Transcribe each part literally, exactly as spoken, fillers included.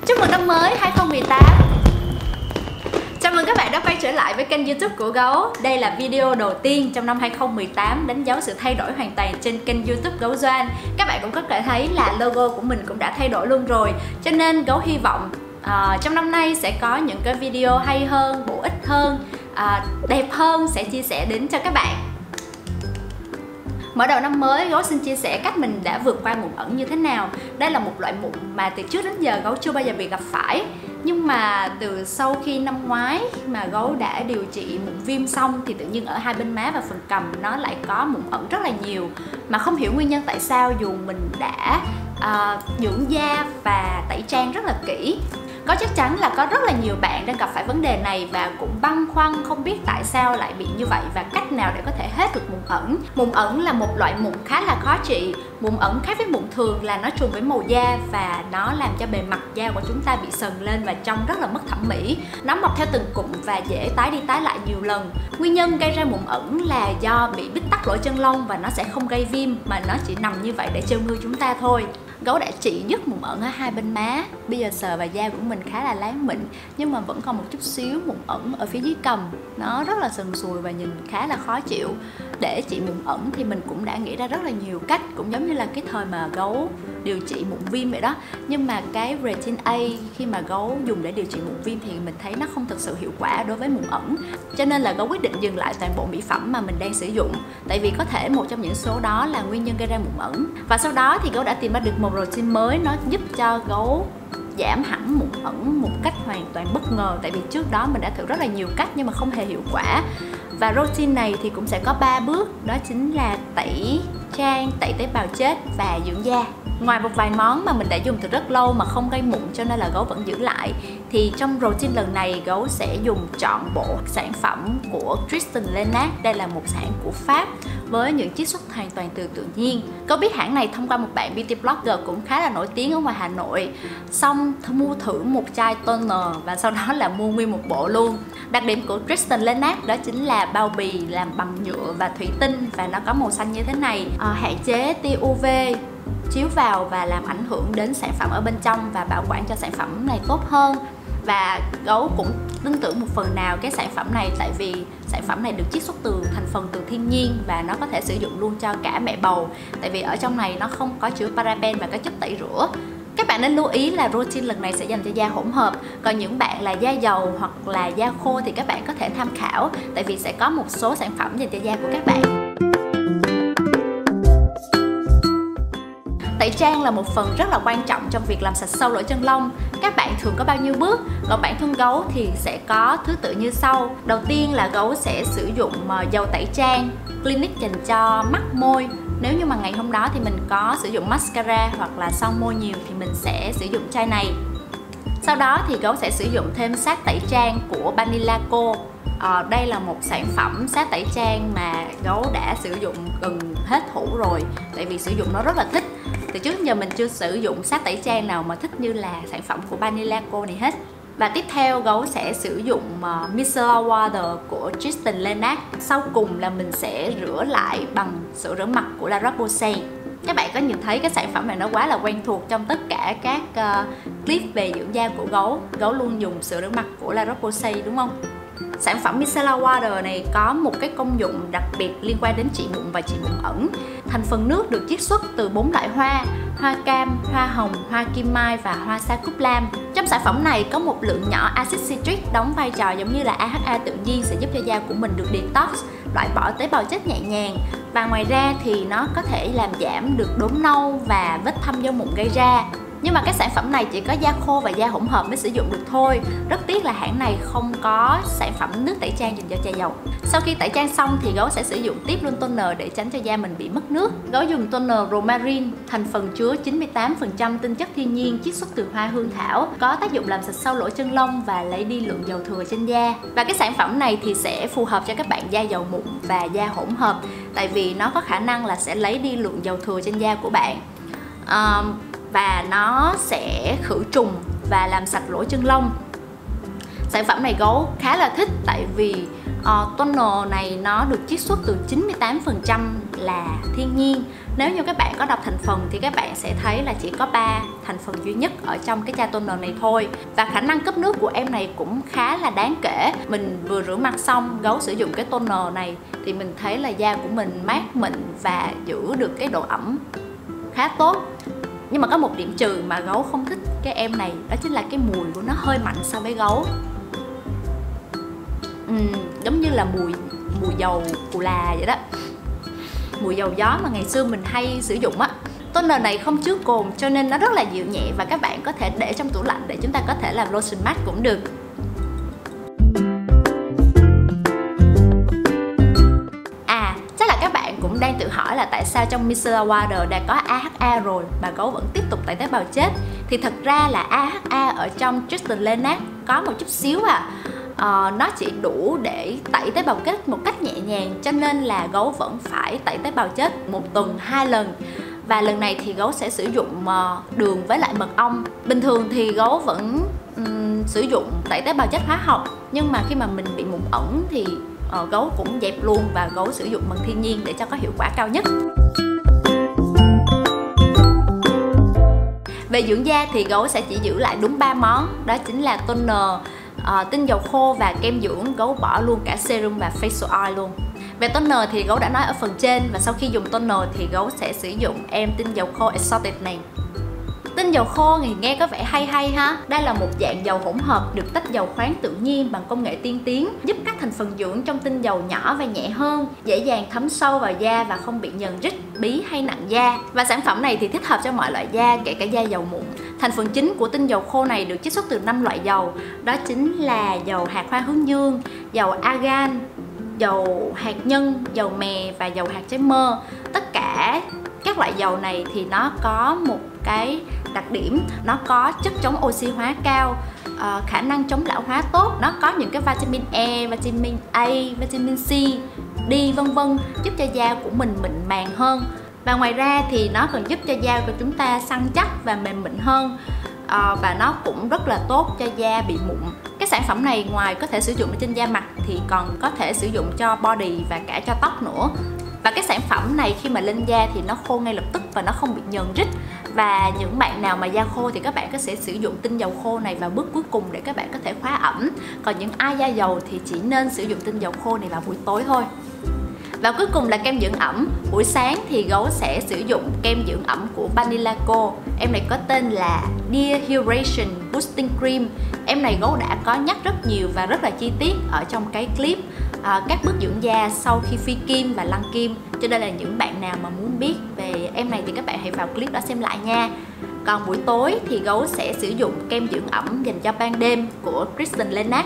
Chúc mừng năm mới hai không một tám. Chào mừng các bạn đã quay trở lại với kênh YouTube của Gấu. Đây là video đầu tiên trong năm hai không một tám đánh dấu sự thay đổi hoàn toàn trên kênh YouTube Gấu Doan. Các bạn cũng có thể thấy là logo của mình cũng đã thay đổi luôn rồi. Cho nên Gấu hy vọng uh, trong năm nay sẽ có những cái video hay hơn, bổ ích hơn, uh, đẹp hơn sẽ chia sẻ đến cho các bạn. Mở đầu năm mới, Gấu xin chia sẻ cách mình đã vượt qua mụn ẩn như thế nào. Đây là một loại mụn mà từ trước đến giờ Gấu chưa bao giờ bị gặp phải. Nhưng mà từ sau khi năm ngoái mà Gấu đã điều trị mụn viêm xong thì tự nhiên ở hai bên má và phần cằm nó lại có mụn ẩn rất là nhiều. Mà không hiểu nguyên nhân tại sao dù mình đã uh, dưỡng da và tẩy trang rất là kỹ. Có chắc chắn là có rất là nhiều bạn đang gặp phải vấn đề này và cũng băn khoăn không biết tại sao lại bị như vậy và cách nào để có thể hết được mụn ẩn. Mụn ẩn là một loại mụn khá là khó trị. Mụn ẩn khác với mụn thường là nó trùng với màu da và nó làm cho bề mặt da của chúng ta bị sần lên và trông rất là mất thẩm mỹ. Nó mọc theo từng cụm và dễ tái đi tái lại nhiều lần. Nguyên nhân gây ra mụn ẩn là do bị bít tắc lỗ chân lông và nó sẽ không gây viêm mà nó chỉ nằm như vậy để trêu ngươi chúng ta thôi. Gấu đã trị dứt mụn ẩn ở hai bên má. Bây giờ sờ vào da của mình khá là láng mịn, nhưng mà vẫn còn một chút xíu mụn ẩn ở phía dưới cằm. Nó rất là sần sùi và nhìn khá là khó chịu. Để trị mụn ẩn thì mình cũng đã nghĩ ra rất là nhiều cách, cũng giống như là cái thời mà Gấu điều trị mụn viêm vậy đó. Nhưng mà cái Retin A khi mà Gấu dùng để điều trị mụn viêm thì mình thấy nó không thực sự hiệu quả đối với mụn ẩn. Cho nên là Gấu quyết định dừng lại toàn bộ mỹ phẩm mà mình đang sử dụng. Tại vì có thể một trong những số đó là nguyên nhân gây ra mụn ẩn. Và sau đó thì Gấu đã tìm ra được một routine mới, nó giúp cho Gấu giảm hẳn mụn ẩn một cách hoàn toàn bất ngờ. Tại vì trước đó mình đã thử rất là nhiều cách nhưng mà không hề hiệu quả. Và routine này thì cũng sẽ có ba bước, đó chính là tẩy trang, tẩy tế bào chết và dưỡng da. Ngoài một vài món mà mình đã dùng từ rất lâu mà không gây mụn cho nên là Gấu vẫn giữ lại, thì trong routine lần này Gấu sẽ dùng trọn bộ sản phẩm của Tristan Lenard. Đây là một hãng của Pháp với những chiết xuất hoàn toàn từ tự nhiên. Gấu biết hãng này thông qua một bạn beauty blogger cũng khá là nổi tiếng ở ngoài Hà Nội. Xong mua thử một chai toner và sau đó là mua nguyên một bộ luôn. Đặc điểm của Tristan Lenard đó chính là bao bì làm bằng nhựa và thủy tinh và nó có màu xanh như thế này, à, hạn chế tia u vê chiếu vào và làm ảnh hưởng đến sản phẩm ở bên trong và bảo quản cho sản phẩm này tốt hơn. Và Gấu cũng tin tưởng một phần nào cái sản phẩm này, tại vì sản phẩm này được chiết xuất từ thành phần từ thiên nhiên và nó có thể sử dụng luôn cho cả mẹ bầu. Tại vì ở trong này nó không có chứa paraben và các chất tẩy rửa. Các bạn nên lưu ý là routine lần này sẽ dành cho da hỗn hợp. Còn những bạn là da dầu hoặc là da khô thì các bạn có thể tham khảo, tại vì sẽ có một số sản phẩm dành cho da của các bạn. Tẩy trang là một phần rất là quan trọng trong việc làm sạch sâu lỗ chân lông. Các bạn thường có bao nhiêu bước? Còn bản thân Gấu thì sẽ có thứ tự như sau. Đầu tiên là Gấu sẽ sử dụng dầu tẩy trang Clinique dành cho mắt môi. Nếu như mà ngày hôm đó thì mình có sử dụng mascara hoặc là son môi nhiều thì mình sẽ sử dụng chai này. Sau đó thì Gấu sẽ sử dụng thêm sáp tẩy trang của Banilaco. À, đây là một sản phẩm sáp tẩy trang mà Gấu đã sử dụng gần hết hũ rồi, tại vì sử dụng nó rất là thích. Từ trước giờ mình chưa sử dụng sáp tẩy trang nào mà thích như là sản phẩm của Banilaco này hết. Và tiếp theo Gấu sẽ sử dụng uh, micellar water của Tristan Lenard. Sau cùng là mình sẽ rửa lại bằng sữa rửa mặt của La Roche-Posay. Các bạn có nhìn thấy cái sản phẩm này nó quá là quen thuộc trong tất cả các uh, clip về dưỡng da của Gấu. Gấu luôn dùng sữa rửa mặt của La Roche-Posay đúng không? Sản phẩm micellar water này có một cái công dụng đặc biệt liên quan đến trị mụn và trị mụn ẩn. Thành phần nước được chiết xuất từ bốn loại hoa: hoa cam, hoa hồng, hoa kim mai và hoa sa cúc lam. Trong sản phẩm này có một lượng nhỏ axit citric đóng vai trò giống như là a hát a tự nhiên, sẽ giúp cho da của mình được detox, loại bỏ tế bào chết nhẹ nhàng. Và ngoài ra thì nó có thể làm giảm được đốm nâu và vết thâm do mụn gây ra. Nhưng mà cái sản phẩm này chỉ có da khô và da hỗn hợp mới sử dụng được thôi. Rất tiếc là hãng này không có sản phẩm nước tẩy trang dành cho da dầu. Sau khi tẩy trang xong thì Gấu sẽ sử dụng tiếp luôn toner để tránh cho da mình bị mất nước. Gấu dùng toner Romarin, thành phần chứa chín mươi tám phần trăm tinh chất thiên nhiên chiết xuất từ hoa hương thảo, có tác dụng làm sạch sâu lỗ chân lông và lấy đi lượng dầu thừa trên da. Và cái sản phẩm này thì sẽ phù hợp cho các bạn da dầu mụn và da hỗn hợp, tại vì nó có khả năng là sẽ lấy đi lượng dầu thừa trên da của bạn. Um, và nó sẽ khử trùng và làm sạch lỗ chân lông. Sản phẩm này Gấu khá là thích tại vì uh, toner này nó được chiết xuất từ chín mươi tám phần trăm là thiên nhiên. Nếu như các bạn có đọc thành phần thì các bạn sẽ thấy là chỉ có ba thành phần duy nhất ở trong cái chai toner này thôi. Và khả năng cấp nước của em này cũng khá là đáng kể. Mình vừa rửa mặt xong, Gấu sử dụng cái toner này thì mình thấy là da của mình mát mịn và giữ được cái độ ẩm khá tốt. Nhưng mà có một điểm trừ mà Gấu không thích cái em này, đó chính là cái mùi của nó hơi mạnh so với Gấu. uhm, Giống như là mùi mùi dầu cù là vậy đó, mùi dầu gió mà ngày xưa mình hay sử dụng á. Toner này không chứa cồn cho nên nó rất là dịu nhẹ và các bạn có thể để trong tủ lạnh để chúng ta có thể làm lotion matte cũng được. À, chắc là các bạn cũng đang tự hỏi là tại sao trong Micellar Water đã có a hát a rồi mà Gấu vẫn tiếp tục tẩy tế bào chết. Thì thật ra là a hát a ở trong Tristan Lenat có một chút xíu à. Uh, nó chỉ đủ để tẩy tế bào chết một cách nhẹ nhàng, cho nên là Gấu vẫn phải tẩy tế bào chết một tuần hai lần. Và lần này thì Gấu sẽ sử dụng uh, đường với lại mật ong. Bình thường thì Gấu vẫn um, sử dụng tẩy tế bào chết hóa học, nhưng mà khi mà mình bị mụn ẩn thì uh, Gấu cũng dẹp luôn và Gấu sử dụng bằng thiên nhiên để cho có hiệu quả cao nhất. Về dưỡng da thì Gấu sẽ chỉ giữ lại đúng ba món, đó chính là toner, Uh, tinh dầu khô và kem dưỡng. Gấu bỏ luôn cả serum và facial oil luôn. Về toner thì Gấu đã nói ở phần trên, và sau khi dùng toner thì Gấu sẽ sử dụng em tinh dầu khô Exotic này. Tinh dầu khô thì nghe có vẻ hay hay ha. Đây là một dạng dầu hỗn hợp được tách dầu khoáng tự nhiên bằng công nghệ tiên tiến, giúp các thành phần dưỡng trong tinh dầu nhỏ và nhẹ hơn, dễ dàng thấm sâu vào da và không bị nhờn rít, bí hay nặng da. Và sản phẩm này thì thích hợp cho mọi loại da, kể cả da dầu mụn. Thành phần chính của tinh dầu khô này được chiết xuất từ năm loại dầu, đó chính là dầu hạt hoa hướng dương, dầu argan, dầu hạt nhân, dầu mè và dầu hạt trái mơ. Tất cả các loại dầu này thì nó có một cái đặc điểm, nó có chất chống oxy hóa cao, uh, khả năng chống lão hóa tốt, nó có những cái vitamin E, vitamin A, vitamin C, D vân vân, giúp cho da của mình mịn màng hơn. Và ngoài ra thì nó còn giúp cho da của chúng ta săn chắc và mềm mịn hơn. À, và nó cũng rất là tốt cho da bị mụn. Cái sản phẩm này ngoài có thể sử dụng trên da mặt thì còn có thể sử dụng cho body và cả cho tóc nữa. Và cái sản phẩm này khi mà lên da thì nó khô ngay lập tức và nó không bị nhờn rít. Và những bạn nào mà da khô thì các bạn có thể sử dụng tinh dầu khô này vào bước cuối cùng để các bạn có thể khóa ẩm. Còn những ai da dầu thì chỉ nên sử dụng tinh dầu khô này vào buổi tối thôi. Và cuối cùng là kem dưỡng ẩm. Buổi sáng thì Gấu sẽ sử dụng kem dưỡng ẩm của Vanillaco. Em này có tên là Dear Hydration Boosting Cream. Em này Gấu đã có nhắc rất nhiều và rất là chi tiết ở trong cái clip à, các bước dưỡng da sau khi phi kim và lăn kim. Cho nên là những bạn nào mà muốn biết về em này thì các bạn hãy vào clip đó xem lại nha. Còn buổi tối thì Gấu sẽ sử dụng kem dưỡng ẩm dành cho ban đêm của Tristan Lenat.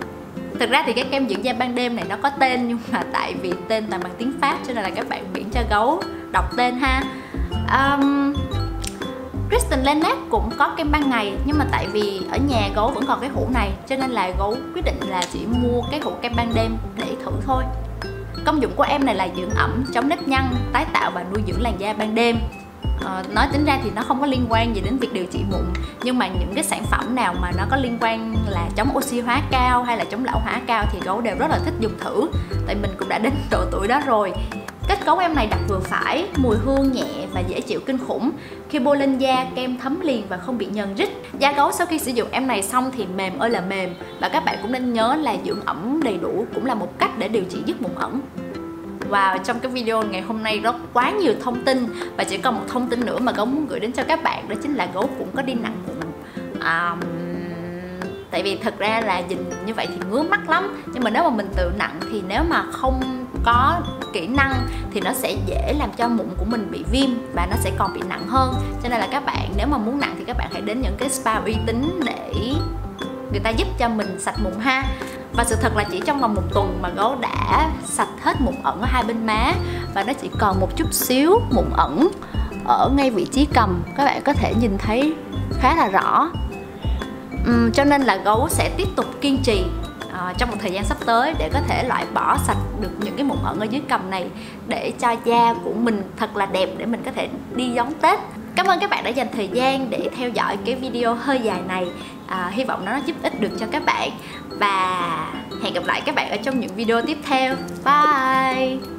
Thực ra thì cái kem dưỡng da ban đêm này nó có tên, nhưng mà tại vì tên toàn bằng tiếng Pháp cho nên là các bạn miễn cho Gấu đọc tên ha. um, Tristan Lenat cũng có kem ban ngày, nhưng mà tại vì ở nhà Gấu vẫn còn cái hũ này cho nên là Gấu quyết định là chỉ mua cái hũ kem ban đêm để thử thôi. Công dụng của em này là dưỡng ẩm, chống nếp nhăn, tái tạo và nuôi dưỡng làn da ban đêm. Ờ, nói tính ra thì nó không có liên quan gì đến việc điều trị mụn, nhưng mà những cái sản phẩm nào mà nó có liên quan là chống oxy hóa cao hay là chống lão hóa cao thì Gấu đều rất là thích dùng thử, tại mình cũng đã đến độ tuổi đó rồi. Kết cấu em này đặt vừa phải, mùi hương nhẹ và dễ chịu kinh khủng. Khi bôi lên da, kem thấm liền và không bị nhờn rít. Da Gấu sau khi sử dụng em này xong thì mềm ơi là mềm. Và các bạn cũng nên nhớ là dưỡng ẩm đầy đủ cũng là một cách để điều trị dứt mụn ẩn. Wow, trong cái video ngày hôm nay rất quá nhiều thông tin. Và chỉ còn một thông tin nữa mà Gấu muốn gửi đến cho các bạn, đó chính là Gấu cũng có đi nặng mụn. à, Tại vì thật ra là nhìn như vậy thì ngứa mắt lắm. Nhưng mà nếu mà mình tự nặng thì nếu mà không có kỹ năng thì nó sẽ dễ làm cho mụn của mình bị viêm và nó sẽ còn bị nặng hơn. Cho nên là các bạn nếu mà muốn nặng thì các bạn hãy đến những cái spa uy tín để người ta giúp cho mình sạch mụn ha. Và sự thật là chỉ trong vòng một tuần mà Gấu đã sạch hết mụn ẩn ở hai bên má. Và nó chỉ còn một chút xíu mụn ẩn ở ngay vị trí cằm. Các bạn có thể nhìn thấy khá là rõ. uhm, Cho nên là Gấu sẽ tiếp tục kiên trì uh, trong một thời gian sắp tới để có thể loại bỏ sạch được những cái mụn ẩn ở dưới cằm này, để cho da của mình thật là đẹp để mình có thể đi đón Tết. Cảm ơn các bạn đã dành thời gian để theo dõi cái video hơi dài này. à, hy vọng nó giúp ích được cho các bạn. Và hẹn gặp lại các bạn ở trong những video tiếp theo. Bye.